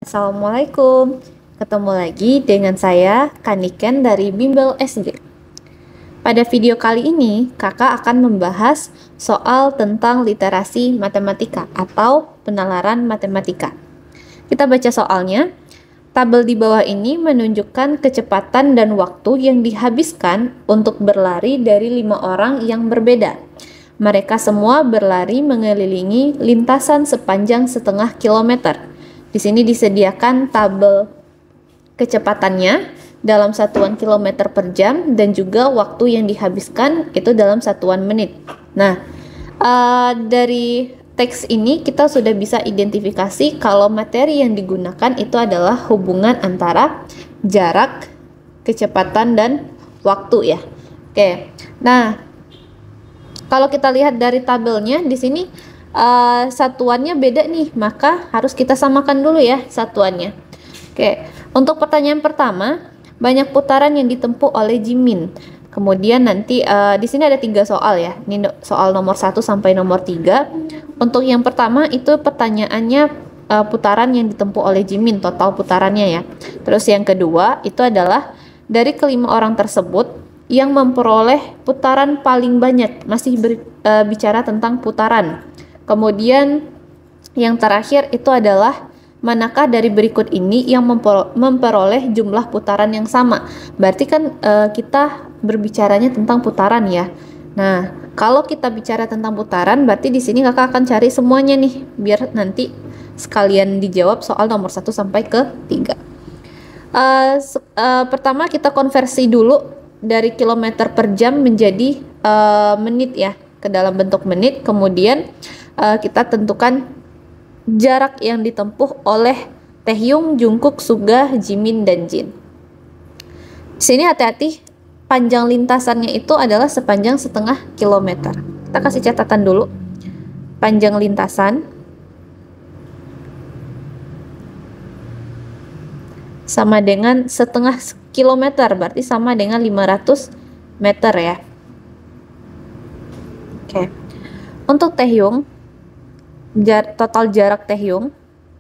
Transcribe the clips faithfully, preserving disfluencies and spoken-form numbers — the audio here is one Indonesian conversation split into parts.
Assalamualaikum, ketemu lagi dengan saya Kaniken dari Bimbel S D. Pada video kali ini, kakak akan membahas soal tentang literasi matematika atau penalaran matematika. Kita baca soalnya. Tabel di bawah ini menunjukkan kecepatan dan waktu yang dihabiskan untuk berlari dari lima orang yang berbeda. Mereka semua berlari mengelilingi lintasan sepanjang setengah kilometer. Di sini disediakan tabel kecepatannya dalam satuan kilometer per jam dan juga waktu yang dihabiskan itu dalam satuan menit. Nah, uh, dari teks ini kita sudah bisa identifikasi kalau materi yang digunakan itu adalah hubungan antara jarak, kecepatan, dan waktu ya. Oke, nah kalau kita lihat dari tabelnya di sini uh, satuannya beda nih, maka harus kita samakan dulu ya satuannya. Oke, untuk pertanyaan pertama, banyak putaran yang ditempuh oleh Jimin. Kemudian nanti uh, di sini ada tiga soal ya. Ini soal nomor satu sampai nomor tiga. Untuk yang pertama itu pertanyaannya uh, putaran yang ditempuh oleh Jimin, total putarannya ya. Terus yang kedua itu adalah dari kelima orang tersebut yang memperoleh putaran paling banyak, masih ber, uh, bicara tentang putaran. Kemudian yang terakhir itu adalah manakah dari berikut ini yang memperoleh jumlah putaran yang sama. Berarti kan uh, kita berbicaranya tentang putaran ya. Nah, kalau kita bicara tentang putaran, berarti di sini kakak akan cari semuanya nih, biar nanti sekalian dijawab soal nomor satu sampai ke tiga. Uh, uh, pertama kita konversi dulu dari kilometer per jam menjadi uh, menit ya, ke dalam bentuk menit. Kemudian uh, kita tentukan jarak yang ditempuh oleh Taehyung, Jungkook, Suga, Jimin, dan Jin. Di sini hati-hati, panjang lintasannya itu adalah sepanjang setengah kilometer. Kita kasih catatan dulu. Panjang lintasan sama dengan setengah kilometer, berarti sama dengan lima ratus meter ya. Oke. Untuk Taehyung, jar total jarak Taehyung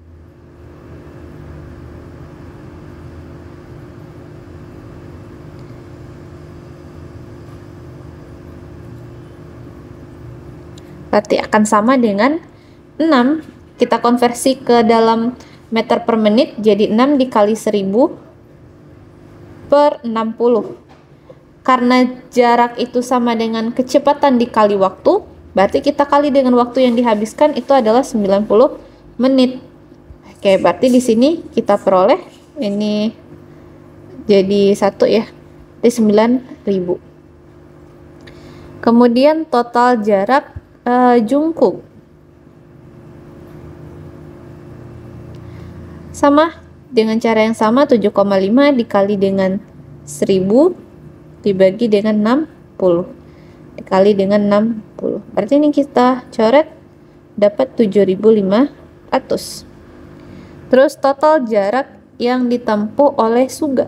berarti akan sama dengan enam. Kita konversi ke dalam meter per menit, jadi enam dikali seribu per enam puluh. Karena jarak itu sama dengan kecepatan dikali waktu, berarti kita kali dengan waktu yang dihabiskan itu adalah sembilan puluh menit. Oke, berarti di sini kita peroleh ini jadi satu ya, di sembilan ribu. Kemudian total jarak uh, Jungkook sama dengan cara yang sama, tujuh koma lima dikali dengan seribu dibagi dengan enam puluh dikali dengan enam puluh. Berarti ini kita coret dapat tujuh ribu lima ratus. Terus total jarak yang ditempuh oleh Suga.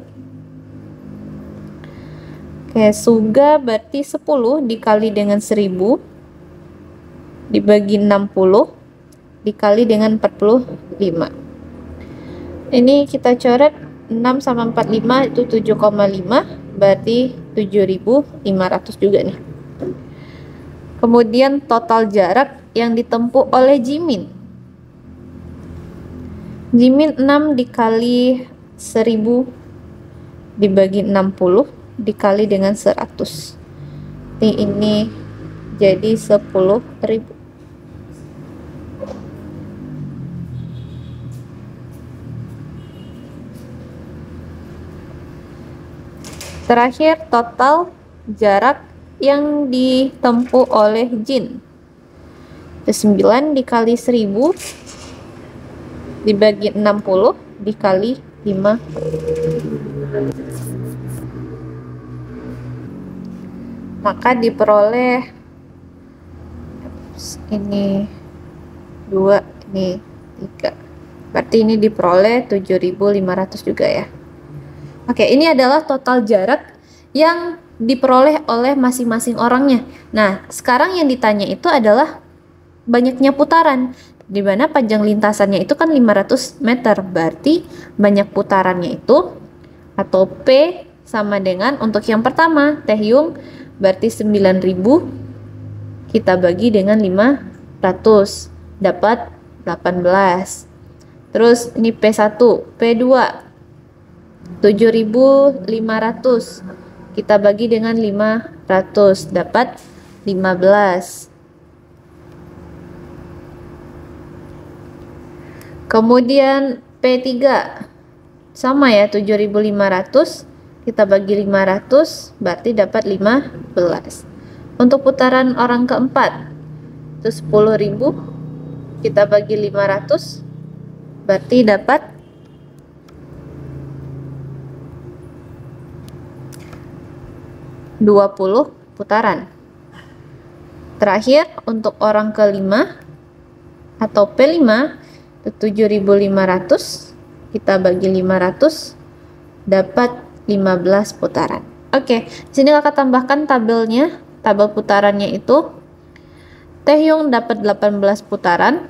Oke, Suga berarti sepuluh dikali dengan seribu dibagi enam puluh dikali dengan empat puluh lima. Ini kita coret enam sama empat puluh lima itu tujuh koma lima, berarti tujuh ribu lima ratus juga nih. Kemudian total jarak yang ditempuh oleh Jimin. Jimin enam dikali seribu dibagi enam puluh dikali dengan seratus. Ini, ini jadi sepuluh ribu. Terakhir total jarak yang ditempuh oleh Jin. sembilan dikali seribu dibagi enam puluh dikali lima. Maka diperoleh ini dua, ini tiga. Berarti ini diperoleh tujuh ribu lima ratus juga ya. Oke, ini adalah total jarak yang diperoleh oleh masing-masing orangnya. Nah, sekarang yang ditanya itu adalah banyaknya putaran. di mana panjang lintasannya itu kan lima ratus meter, berarti banyak putarannya itu atau P sama dengan untuk yang pertama Taehyung berarti sembilan ribu kita bagi dengan lima ratus dapat delapan belas. Terus ini P satu, P dua tujuh ribu lima ratus kita bagi dengan lima ratus dapat lima belas. Kemudian P tiga sama ya, tujuh ribu lima ratus kita bagi lima ratus berarti dapat lima belas. Untuk putaran orang keempat itu sepuluh ribu kita bagi lima ratus berarti dapat dua puluh putaran. Terakhir untuk orang kelima atau P lima tujuh ribu lima ratus kita bagi lima ratus dapat lima belas putaran. Oke, di sini kakak tambahkan tabelnya. Tabel putarannya itu Taehyung dapat delapan belas putaran,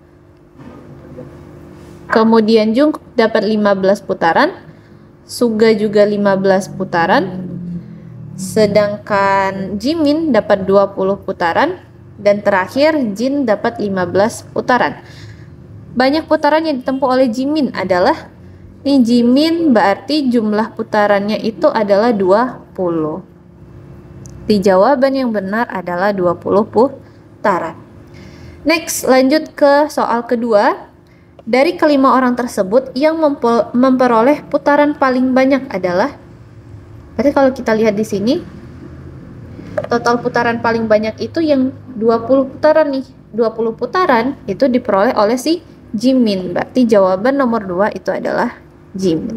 kemudian Jungkook dapat lima belas putaran, Suga juga lima belas putaran, sedangkan Jimin dapat dua puluh putaran, dan terakhir Jin dapat lima belas putaran. Banyak putaran yang ditempuh oleh Jimin adalah ini Jimin berarti jumlah putarannya itu adalah dua puluh. Di jawaban yang benar adalah dua puluh putaran. Next, lanjut ke soal kedua. Dari kelima orang tersebut yang memperoleh putaran paling banyak adalah, berarti kalau kita lihat di sini total putaran paling banyak itu yang dua puluh putaran nih. dua puluh putaran itu diperoleh oleh si Jimin. Berarti jawaban nomor dua itu adalah Jimin.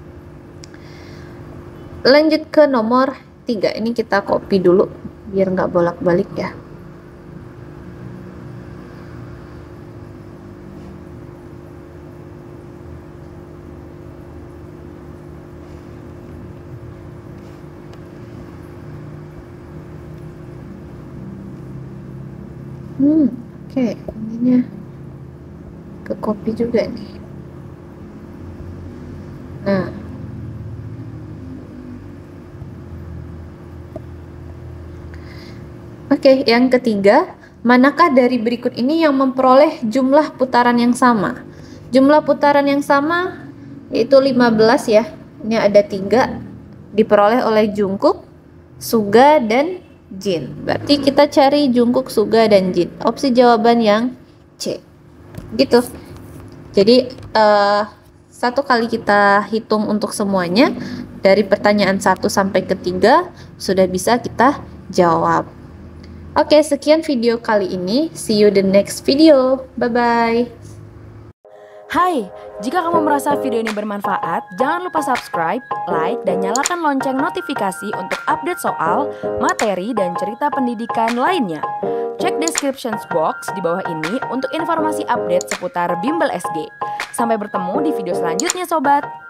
Lanjut ke nomor tiga. Ini kita copy dulu biar nggak bolak-balik ya. Hmm, oke, okay. Ininya ke copy juga nih. Nah, oke, okay, yang ketiga, manakah dari berikut ini yang memperoleh jumlah putaran yang sama? Jumlah putaran yang sama yaitu lima belas ya. Ini ada tiga diperoleh oleh Jungkook, Suga, dan Jin. Berarti kita cari Jungkook, Suga, dan Jin. Opsi jawaban yang C. Gitu. Jadi uh, satu kali kita hitung untuk semuanya, dari pertanyaan satu sampai ketiga sudah bisa kita jawab. Oke, sekian video kali ini. See you the next video. Bye bye. Hai, jika kamu merasa video ini bermanfaat, jangan lupa subscribe, like, dan nyalakan lonceng notifikasi untuk update soal, materi, dan cerita pendidikan lainnya. Cek description box di bawah ini untuk informasi update seputar Bimbel S G. Sampai bertemu di video selanjutnya, sobat!